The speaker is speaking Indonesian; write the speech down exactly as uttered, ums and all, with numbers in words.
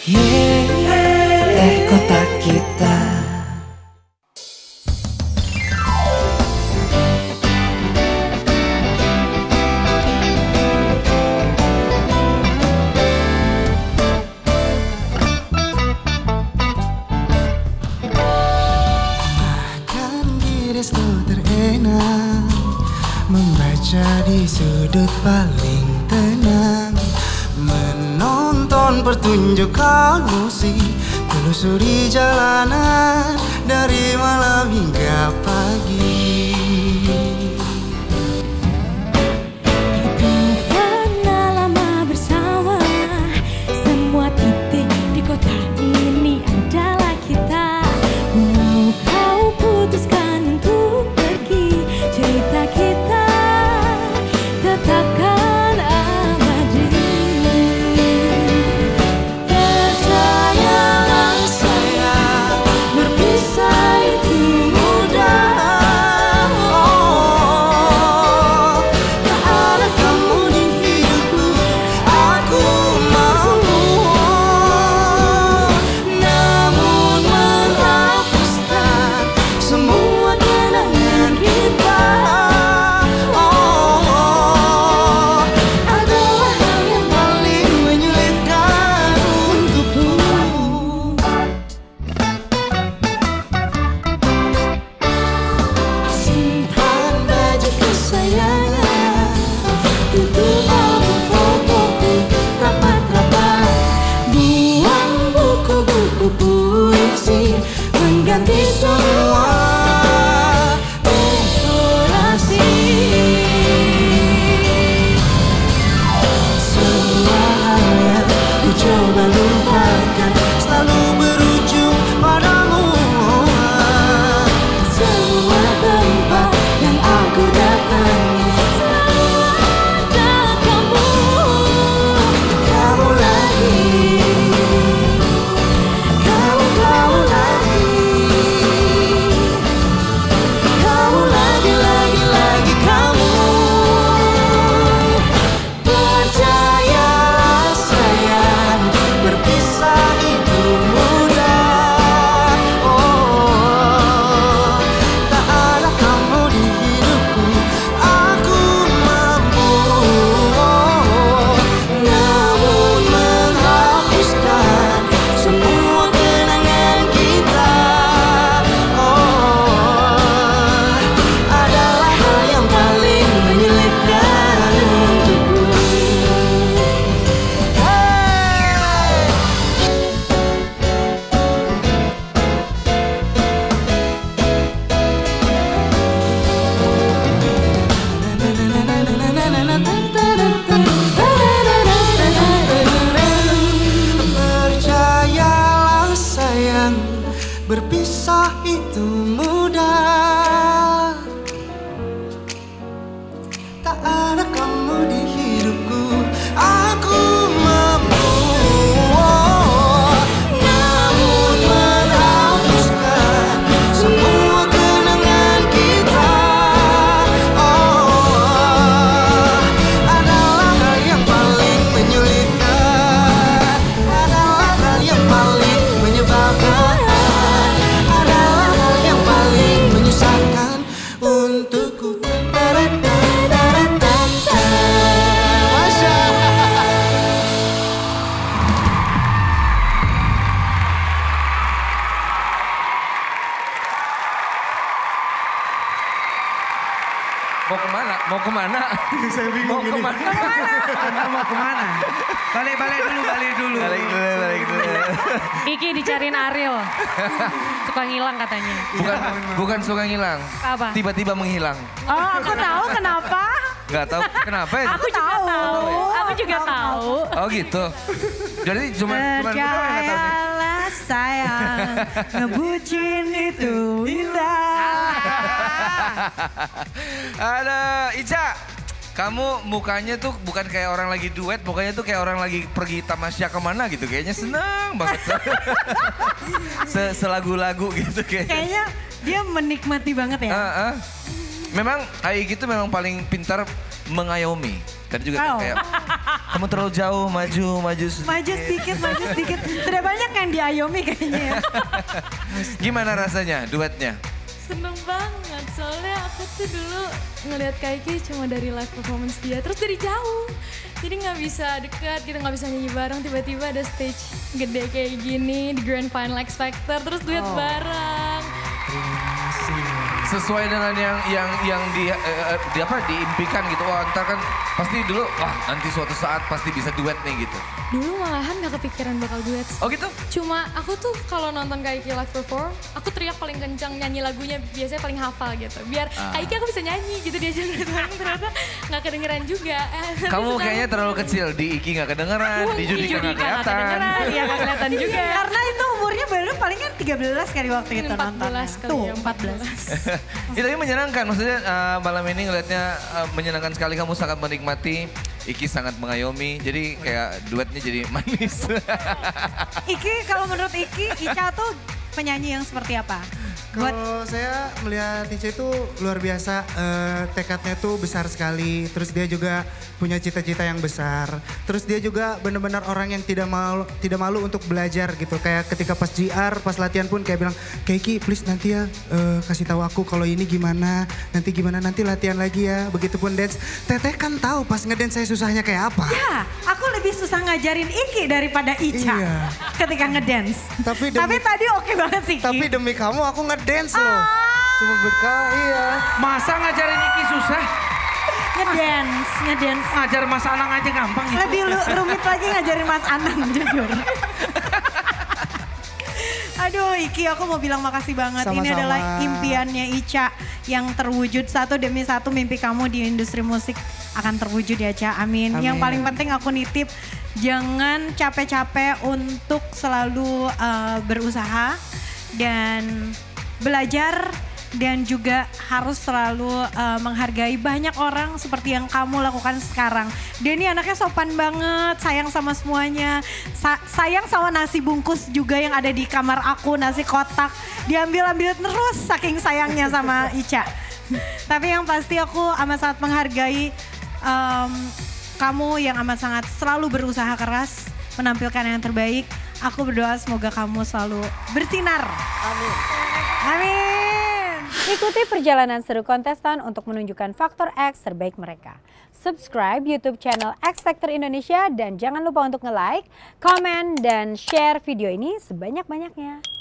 Yeah, teh kota kita. Membaca di sudut paling tenang, menonton pertunjukan musik, telusuri jalanan dari malam hingga pagi. Kita pernah lama bersama, semua titik di kota ini adalah kita. Mau kau putuskan untuk pergi, cerita kita tetapkan abadi. Percayalah sayang, berpisah itu mudah. Oh, tak ada kamu di hidupku, aku mampu. Namun menghapuskan semua kenangan kita. Mengganti semua dekorasi, semua hal yang ku coba lupakan selalu berujung padamu. Semua tempat yang aku datangi selalu ada kamu. Kamu lagi, kamu kamu lagi. Kamu lagi, lagi, lagi kamu. Percayalah sayang, berpisah itu mudah. Oh, tak ada kamu di hidupku, aku mampu. Namun menghapuskan semua kenangan kita. Oh, adalah hal yang paling menyulitkan untukku. Hey! Percayalah sayang, berpisah itu mudah. Tak ada kamu di hidupku, aku mampu. Namun menghapuskan semua kenangan kita. Oh, adalah hal yang paling menyulitkan, adalah hal yang paling menyebabkan, adalah hal yang paling menyusahkan untukku. Mau kemana? Mau kemana? Saya bingung Mau ini. kemana? Anda mau kemana? Balik, balik dulu, balik dulu. Balik dulu, balik dulu. Iki dicariin Ariel. Suka ngilang katanya. Bukan, bukan suka ngilang. Apa? Tiba-tiba menghilang. Oh, aku tahu kenapa. Gak tahu kenapa ya? Aku juga tahu. Aku juga tahu. Oh gitu. Jadi cuma cuma gue doang yang tahu nih. Percayalah sayang, ngebucin itu indah. Ada Ica, kamu mukanya tuh bukan kayak orang lagi duet, mukanya tuh kayak orang lagi pergi tamasya kemana gitu. Kayaknya seneng banget. Se Selagu-lagu gitu kayaknya. Kayaknya dia menikmati banget ya. Uh, uh. Memang Aigi itu memang paling pintar mengayomi. Tadi juga kan Oh. kayak Kamu terlalu jauh, maju, maju sedikit. Maju sedikit, maju sedikit. Sudah banyak yang diayomi kayaknya ya. Gimana rasanya duetnya? Seneng banget, soalnya aku tuh dulu ngeliat Kaiki cuma dari live performance dia, terus dari jauh. Jadi nggak bisa deket, kita nggak bisa nyanyi bareng, tiba-tiba ada stage gede kayak gini, di Grand Final X Factor, terus duet oh. bareng. Sesuai dengan yang yang yang di, uh, di apa diimpikan gitu. Wah, ntar kan pasti dulu wah nanti suatu saat pasti bisa duet nih gitu. Dulu malahan gak kepikiran bakal duet. Oh gitu? Cuma aku tuh kalau nonton Kaiki live perform, aku teriak paling kencang nyanyi lagunya biasanya paling hafal gitu. Biar ah. Kaiki aku bisa nyanyi gitu diajak bareng ternyata gak kedengeran juga. Kamu kayaknya terlalu kecil, di Iki gak kedengeran, di Judika gak kelihatan. Iya gak kelihatan juga. Karena itu umurnya baru paling kan tiga belas kali waktu itu nonton. empat belas kali tuh, ya, empat belas. Itu tapi menyenangkan, maksudnya uh, malam ini ngelihatnya uh, menyenangkan sekali, kamu sangat menikmati, Iki sangat mengayomi, jadi kayak duetnya jadi manis. Iki, kalau menurut Iki, Ica tuh penyanyi yang seperti apa? Kalau saya melihat Ica itu luar biasa, uh, tekadnya tuh besar sekali, terus dia juga punya cita-cita yang besar, terus dia juga benar-benar orang yang tidak malu, tidak malu untuk belajar gitu, kayak ketika pas G R, pas latihan pun kayak bilang, Kaiki please nanti ya uh, kasih tahu aku kalau ini gimana, nanti gimana, nanti latihan lagi ya, begitupun dance. Teteh kan tahu pas ngedance saya susahnya kayak apa. Ya, aku lebih susah ngajarin Iki daripada Ica iya. ketika ngedance. Tapi, demi, Tapi tadi oke okay banget sih Iki. Tapi demi kamu aku ngedance loh. Ah. Cuma bekal, iya. Masa ngajarin Iki susah? Ngedance, ngedance. Ngajar Mas Anang aja gampang gitu. Lebih rumit lagi ngajarin Mas Anang jujur. Aduh Iki, aku mau bilang makasih banget. Sama-sama. Ini adalah impiannya Ica yang terwujud. Satu demi satu mimpi kamu di industri musik akan terwujud ya Ca. Amin. Amin. Yang paling penting aku nitip, jangan capek-capek untuk selalu uh, berusaha dan belajar. Dan juga harus selalu uh, menghargai banyak orang seperti yang kamu lakukan sekarang. Denny anaknya sopan banget, sayang sama semuanya. Sa sayang sama nasi bungkus juga yang ada di kamar aku, nasi kotak. Diambil-ambil terus saking sayangnya sama Ica. Tapi yang pasti aku amat sangat menghargai um, kamu yang amat sangat selalu berusaha keras, menampilkan yang terbaik. Aku berdoa semoga kamu selalu bersinar. Amin. Amin. Ikuti perjalanan seru kontestan untuk menunjukkan faktor X terbaik mereka. Subscribe YouTube channel X Factor Indonesia dan jangan lupa untuk nge-like, komen, dan share video ini sebanyak-banyaknya.